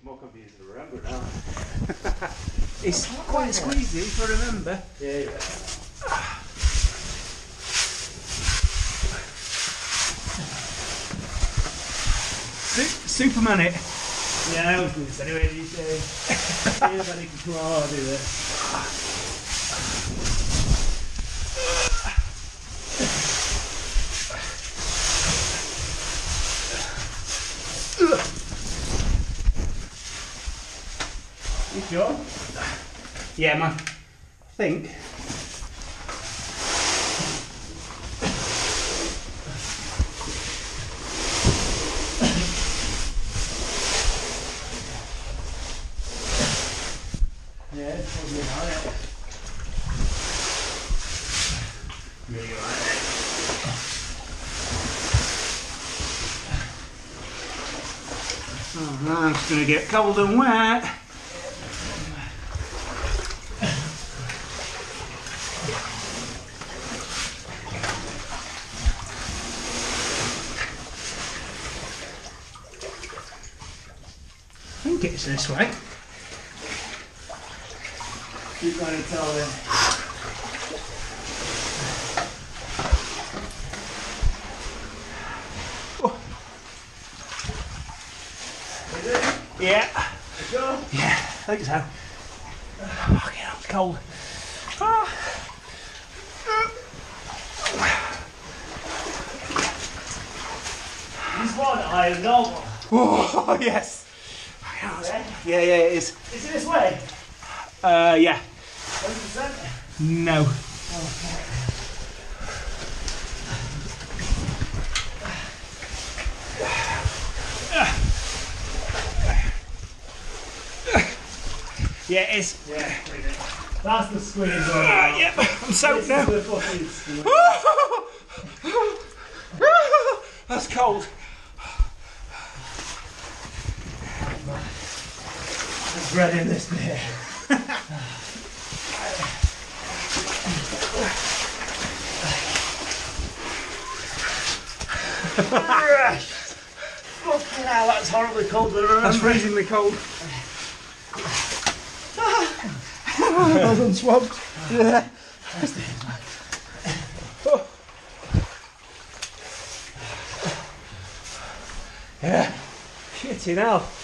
more confusing to remember now. It's quite squeezy if I remember. Yeah. Superman it. Yeah, I always do this anyway these days. Anybody can come on, I'll do this. You sure? Yeah, man. I think. Yeah, it's probably alright. Really alright. Oh, I'm just going to get cold and wet. I think it's this way. Keep trying to tell them. Oh. Is it? Yeah. You sure? Yeah, I think so. Fucking hell, it's cold. Ah. He's one higher than normal. Oh, yes. Yeah, it is. Is it this way? Yeah. 100%? No. Yeah, it is. Yeah, that's the squeeze one. Yep, I'm soaked now. This is the fucking squeeze. That's cold. There's bread in this beer. Fucking hell, that's horribly cold. That's freezingly cold. I was unswabbed. Yeah. Yeah. Shitting hell.